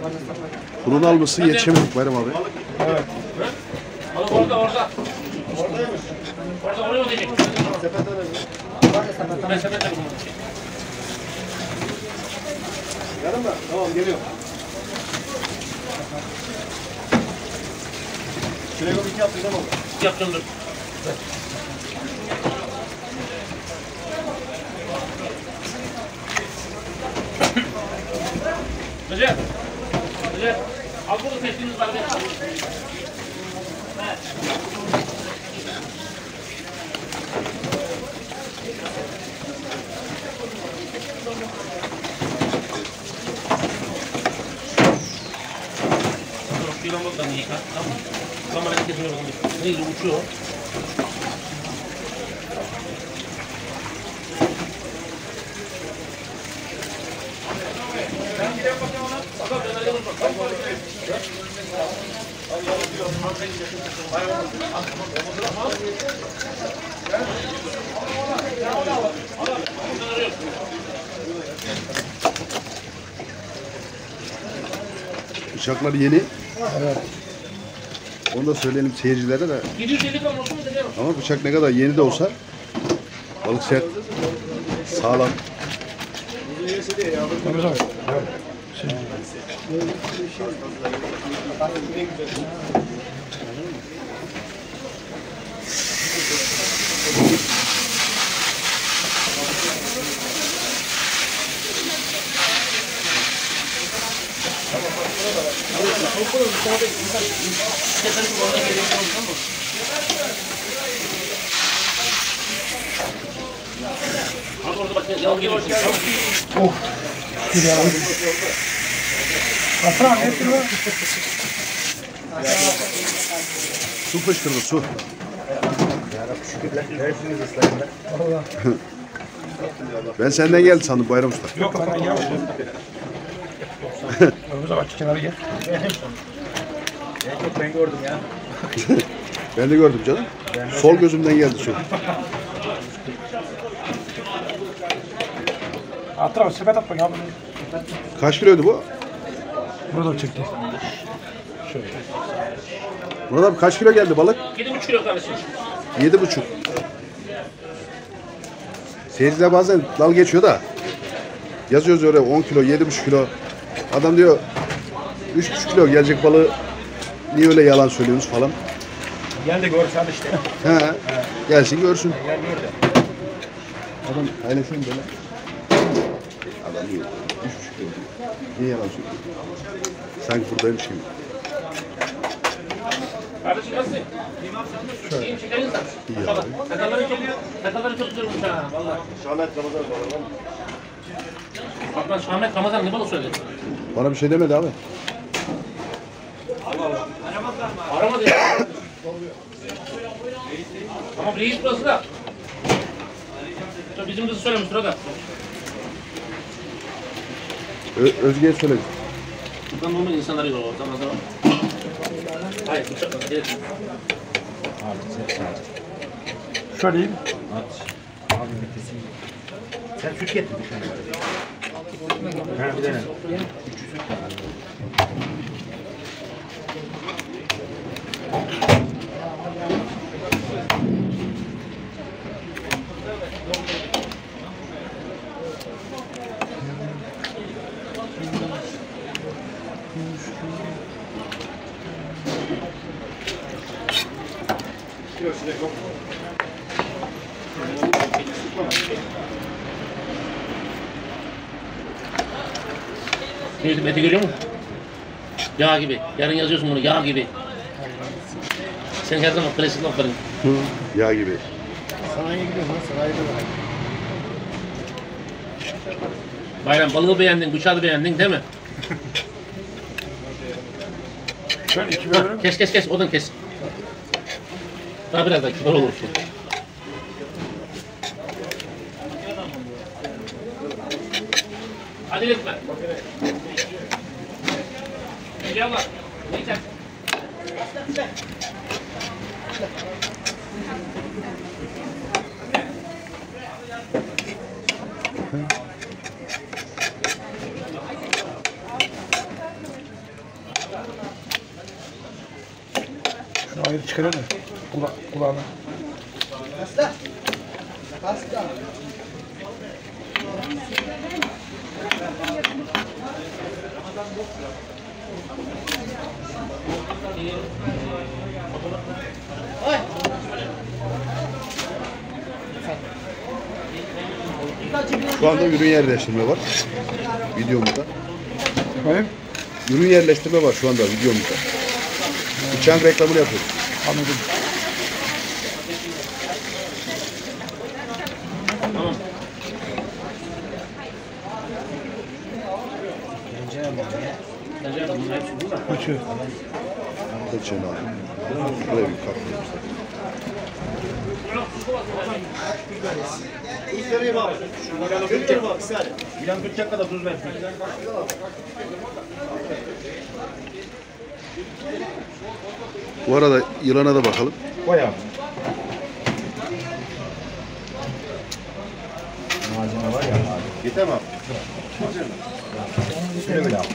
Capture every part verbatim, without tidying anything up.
Kurun alması yetişemedik Bayram abi. Evet. Balık orada orada. Oradaymış. Orada oraya mı diyecek? Sepet öyle mi? Ben sepete bunu. Yarın mı? Tamam geliyor. Şuraya bir iki yaptıydım ama. Yaptım dur. Recep. Recep. Al burada seçtiğiniz var. Yılanmadan yıka. Tamam. Kamerayı kesiyorum. Neyse uçuyor. Ben gidelim bakayım ona. Bakalım ben alayım bakalım. Bıçaklar yeni. Evet. Onu da söyleyelim seyircilere de. yedi yüz elli gram olsun mu diyeceğim. Ama bıçak ne kadar yeni de olsa balık sert, sağlam. Tabii tabii. Abi orada bak yavru geliyor. Of. Bir yalan. Aslan ne yapıyorsun? Su fışkırdı su. Ben senden geldi sandım Bayram Usta. Yok lan gel. Önümüze bak kenara gel. Ben gördüm ya. Ben de gördüm canım. Sol gözümden geldi su. At tarafı sepet at bakayım. Kaç kiloydu bu? Burada çekti. Murat abi kaç kilo geldi balık? yedi buçuk kilo kardeşim. Yedi buçuk. Seyirciler bazen dal geçiyor da yazıyoruz oraya on kilo, yedi buçuk kilo. Adam diyor üç buçuk kilo gelecek balığı niye öyle yalan söylüyorsunuz falan. Gel de görsen işte. He. Gelsin görsün. Gel gör de. Adam paylaşayım böyle. Adam diyor üç buçuk kilo diyor. Niye yalan söylüyor? Sanki buradaymış gibi. Kardeşim nasılsın? Şöyle. İyiyim şekerin sen. İyi abi. Sakalları çok, sakalları çok güzelmiş ha valla. Şahmet Ramazan var mı? Bak lan Şahmet Ramazan ne balık söyledi? Bana bir şey demedi abi. Aramadı ya. Ama reis burası da. Bizim kızı söylemiştir o da. Ö Özge'ye söyledi. Buradan normal insanlar yok o zaman zaman. Hayır bıçakla değil. Şöyle iyi mi? Sen süt getirdin şu an. Ha bir tane. Neydi eti görüyor musun? Yağ gibi. Yarın yazıyorsun bunu yağ gibi. Sen her zaman klasik lafların. Yağ gibi. Sanayiye gidiyorum lan sanayide var. Bayram balığı beğendin, bıçağı da beğendin değil mi? Şöyle iki bölüm. Kes kes kes, odun kes. Daha biraz daha kibar olursun. Acele etme. Gel Allah. Neyse. Hayır çıkarıyor mu? Kula kulağına. Şu anda ürün yerleştirme var videomuzda. Efendim? Ürün yerleştirme var şu anda videomuzda. Bıçağın reklamını yapıyoruz. Anladım. Tamam. Tencere bunlar hepsi burada. Kaçıyor. Kaçın abi. Buraya bir katlayayım. Tuz vereyim abi. Şu Milan'ı tutacak abi. Bir saniye. Milan tutacak kadar tuz ver. Bu arada yılana da bakalım. Koy abi. Malzeme var ya abi. Yeter mi abi? Şöyle böyle abi.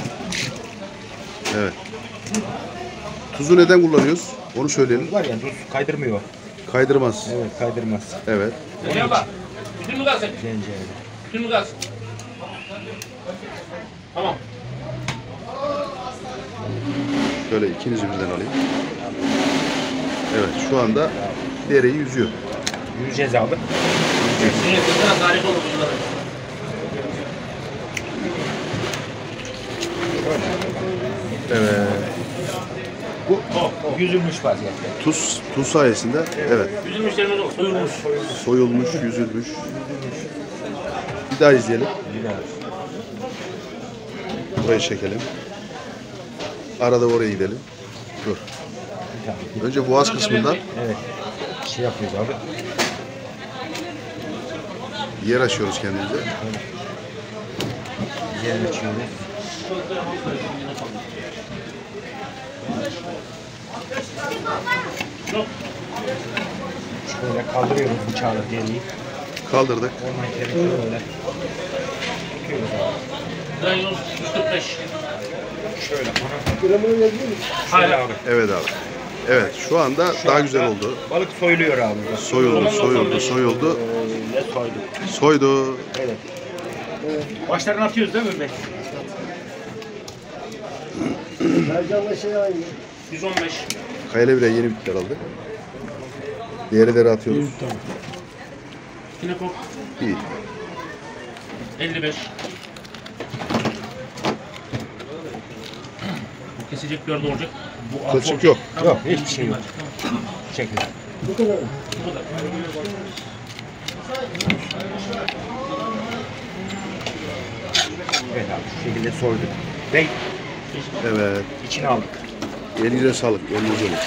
Evet. Tuzu neden kullanıyoruz? Onu söyleyelim. Tuz var ya tuz kaydırmıyor. Kaydırmaz. Evet kaydırmaz. Evet. Tencere bak. Bütün mü kalsın? Zencere. Bütün mü kalsın? Tamam. Şöyle ikinizi birden alayım. Evet şu anda dereyi yüzüyor. Yürüyeceğiz abi. Şimdi kızına tarif olur bunlara. Evet. Bu Yüzülmüş vaziyette. tuz tuz sayesinde evet Üzülmüşlerimiz o. Soyulmuş. soyulmuş, yüzülmüş. Bir daha izleyelim. Burayı çekelim. Arada oraya gidelim. Dur. Önce boğaz kısmından Evet. Şey yapıyoruz abi. yer açıyoruz kendimize. Yer açıyoruz. Şöyle kaldırıyoruz bıçağla deriyi. Kaldırdık. Ondan kere böyle. Tutuyoruz abi. Ben yüz kırk beş. Şöyle. Hayır abi. Evet abi. Evet şu anda daha güzel oldu. Balık soyuluyor abi. Soyuldu, soyuldu, soyuldu. Böyle soyduk. Soydu. Evet. Başlarını atıyoruz değil mi Ümmet? yüz on beş. Kayalevre yeni bitkiler aldık. Diğerleri atıyoruz. Kinekop İyi. elli beş. Bu kesecek gördü olacak. Bu altı Kılçık olacak. yok. Yok hiçbir şey yok. Bu şekilde. Bu kadar. Evet abi şu şekilde soyduk. Ve Evet. içine aldık. Elinize sağlık. Elinize olur.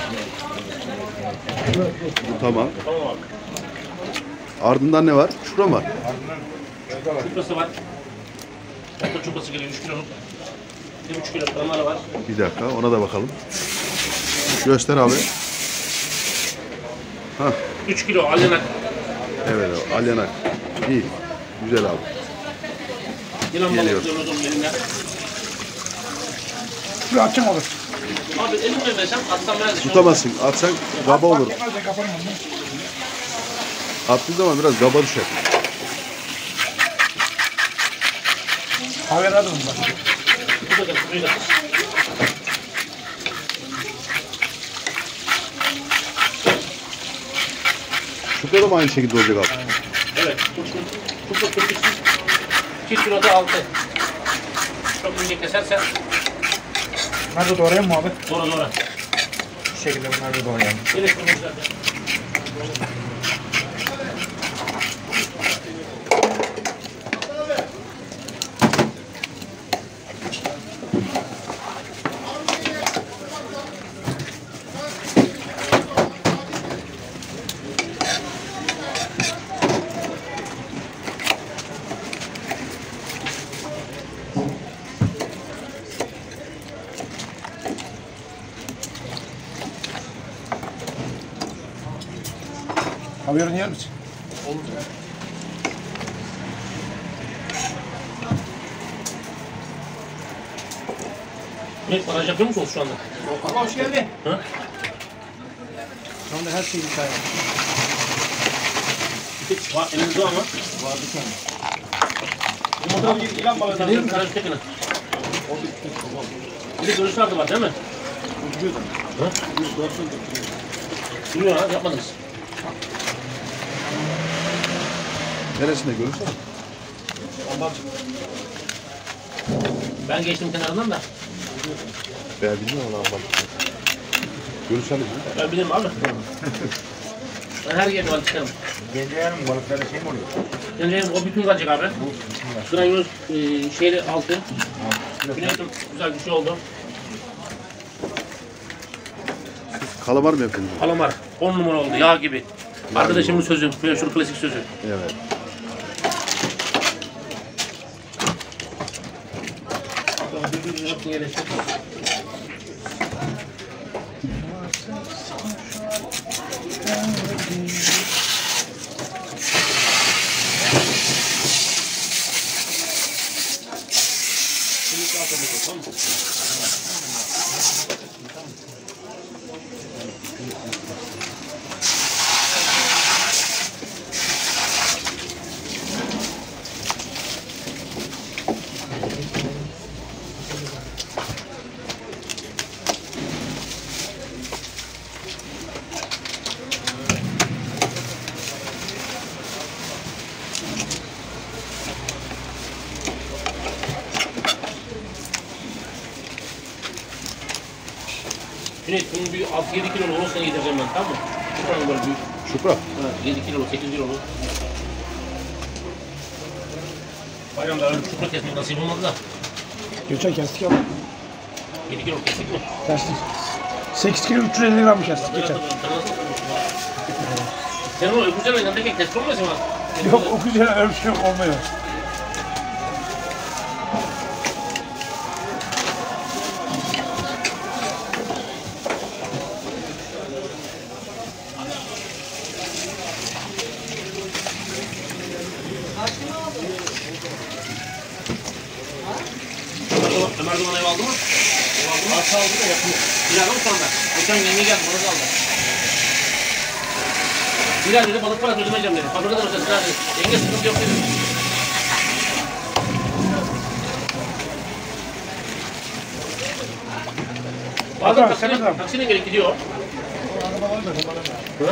Bu tamam. Tamam abi. Ardından ne var? Şura mı var? Çuprası var. Çapta çuprası geliyor üç kiloluk. bir buçuk kilo kremalı var. Bir dakika ona da bakalım. Göster abi. Hah. üç kilo alyanak. Evet abi. Alyanak. İyi. Güzel abi. Yılan Geliyor. balık diyoruz onun eline. Şurayı açacağım abi. Abi elimle versem atsam biraz. Tutamazsın. Atsan kaba olur. Nerede kapanıyor mu? Attığı zaman biraz kaba düşer. Haber adım bak. Bu kadar suyu da. Şurada da mı aynı şekilde olacak abi? Evet. Çupra kırk üç. iki kiloda altı. Çok ince kesersen Bunları da doğrayalım mı abi? doğru doğru. Bu şekilde bunları da doğrayalım. Gerek kurmuşlar. Haberini yer misin? Ne baraj yapıyor musunuz şu anda? Baba hoş geldin. Ha? Şu anda her şey hikaye. Hiç var, elinizde var mı? Vardı kendi. Bu motor bir ilan balığı tanıyorum. Karajı tekine. Bir de görüş vardı var değil mi? Uçuyordu. Hı? Duruyor ha, yapmadınız. Neresinde görürsen. Ondan çıktı. Ben geçtim kenarından da. Ben bilmiyorum lan bak. Görürseniz mi? Ben bilirim abi. Ben her yerde balık çıkarım. Gence yarım balıklarda şey mi oluyor? Önce o bütün kalacak abi. Granyoz e, şeyle altı. Güneydim güzel bir şey oldu. Kalamar mı yapıyorsunuz? Kalamar. on numara oldu yağ gibi. Arkadaşımın sözü. Meşhur klasik sözü. Evet. Hepsini yerleştir. Cüneyt bunun bir altı yedi kilo olursa yedireceğim ben, tamam mı? Şuranın böyle büyük. Şupra. yedi kilo, sekiz kilo. Bayramda öyle şupra kesmek nasip olmadı da. Geçen kestik ama. yedi kilo kestik mi? Kestik. sekiz kilo üç yüz elli gram kestik geçen. Sen o öbürcenen yanındaki kestik olmasın mı? Yok o güzel öyle bir şey yok, olmuyor. Ömer Duman ev aldı mı? Ev aldı mı? Arsa aldı da yapıyor. Bir aldı mı şu anda? Geçen yenge geldi, bana da aldı. Bilal dedi, balık parası ödemeyeceğim dedi. Fabrikadan ödedi, Bilal dedi. Yenge sıkıntı yok dedi. Bazen Hakan, taksinin, sen de- taksinin gerek gidiyor. Arabalar da kullanamıyor. Hı?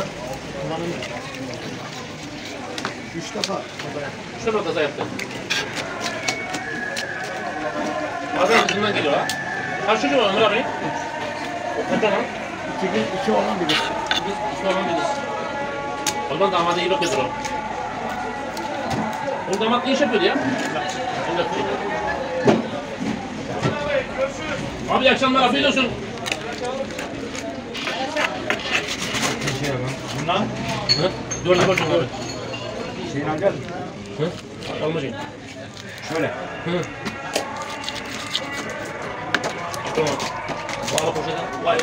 Üç defa. Üç defa kaza yaptı. Bazen izinden geliyor ha. Kaç çocuğu var Ömer abi? Kaç olan? İki, gün, iki olan biri. Biz iki olan biriz. O zaman damada iyi bakıyordur o. O damat ne iş yapıyordu ya? Onu da koyayım. Abi iyi akşamlar, afiyet olsun. Bundan Hı? Dörde koşun abi. şeyini alacağız mı? Hı? Almacıyım. Şöyle. Hı. Tamam. Bağla poşete. Vay be.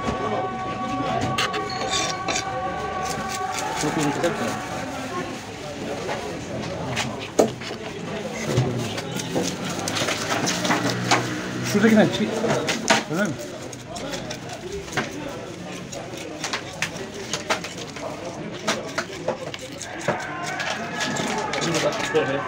Çok uzun keser mi? Şuradakinden çek. Öyle mi? Bunu da böyle.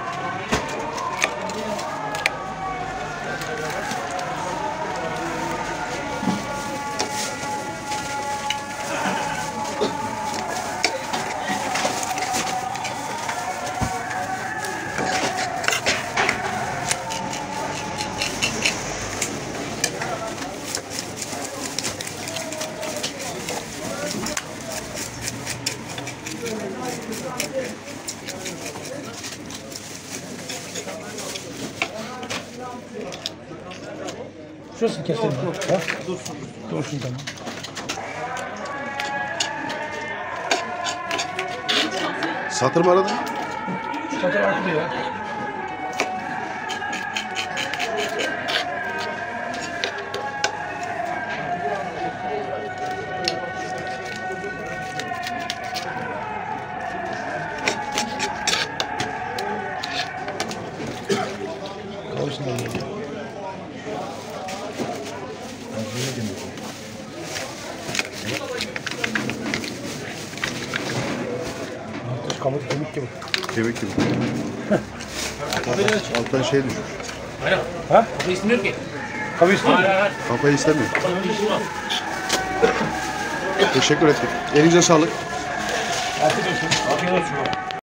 Şurasını keselim. Ha? Dursun. Dursun tamam. Satır mı aradın? Satır arkada ya. Kalsın da. Kemik kemik gibi. Kemik gibi. Alttan şey düşmüş. Aynen. Ha? Kafa istemiyor ki. Kavga istiyor Hayır musun? hayır. Kafayı istemiyor. Kafanın bir işi var. Teşekkür ettik. Elinize sağlık. Afiyet olsun. Afiyet olsun.